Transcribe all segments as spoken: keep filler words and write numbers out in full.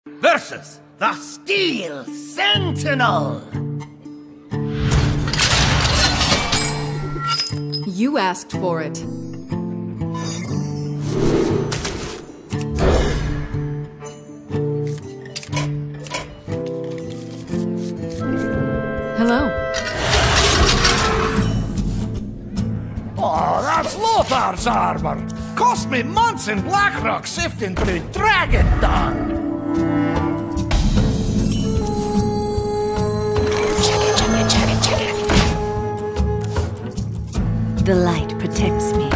versus the Steel Sentinel. You asked for it. Hello. Oh, that's Lothar's armor. Cost me months in Blackrock sifting through Dragon Dung. The light protects me.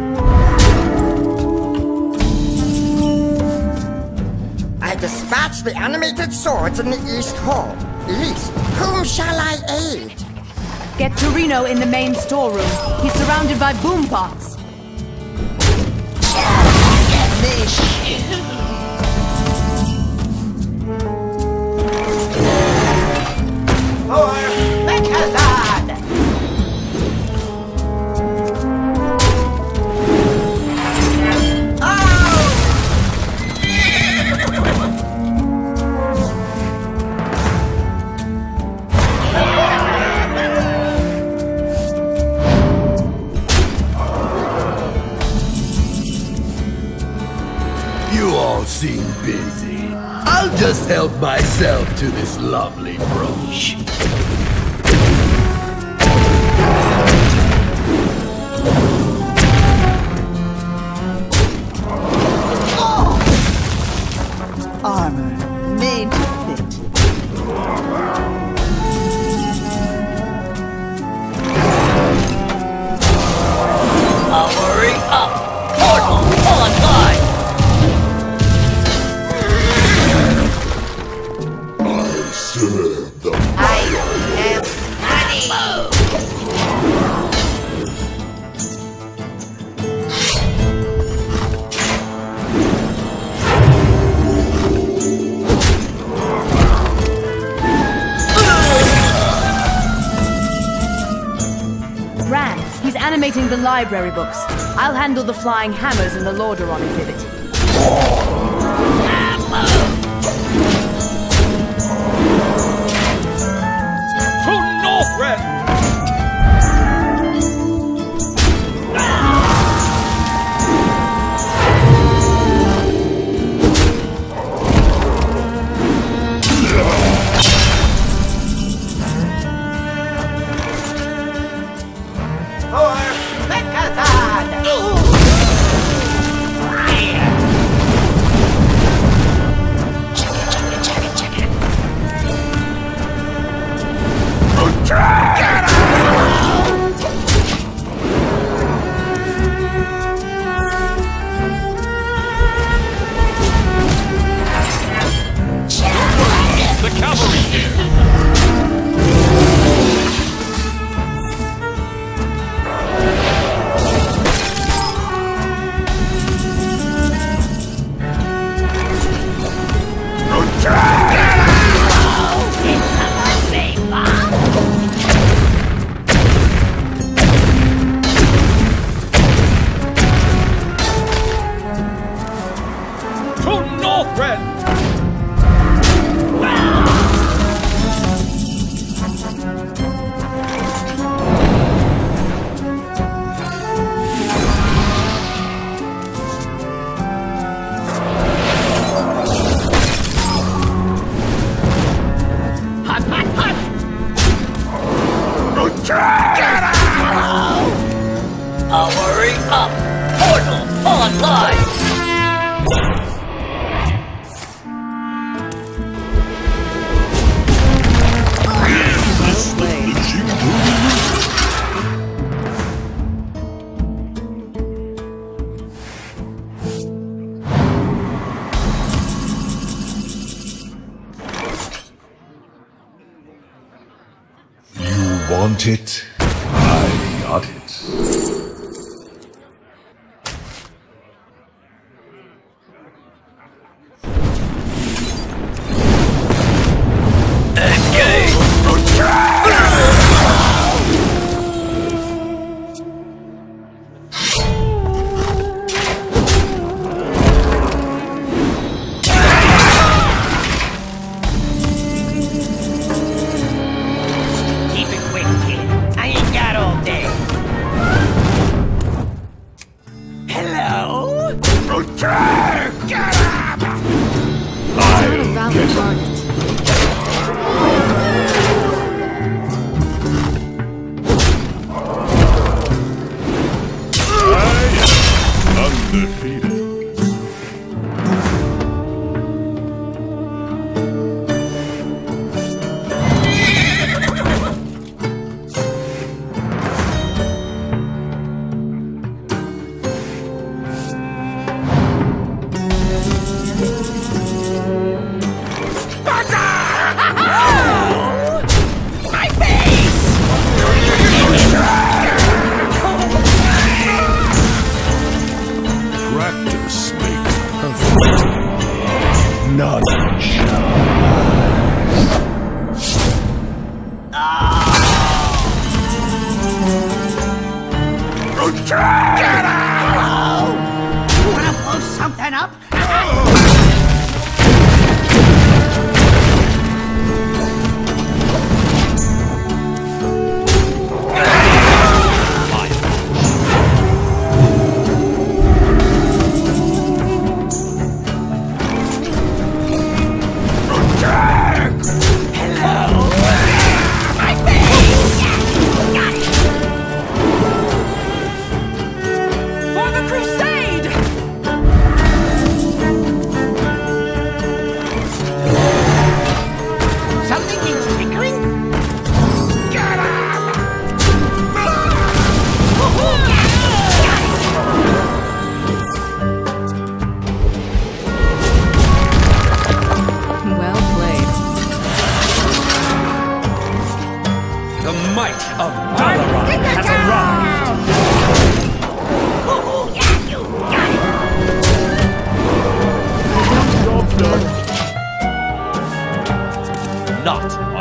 I dispatched the animated swords in the East Hall. East, whom shall I aid? Get Torino in the main storeroom. He's surrounded by boom pots. Seem busy. I'll just help myself to this lovely brooch. Oh! Armor made to fit. Powering up! Portal online! I am ready! Ran, he's animating the library books. I'll handle the flying hammers and the Lordaeron exhibit. Red! Powering up! Portal online! You want it? I got it. Found the target. Undefeated. Practice makes perfect. Knowledge. Get out! You wanna blow something up? The might of Dalaran has arrived! Job done. Not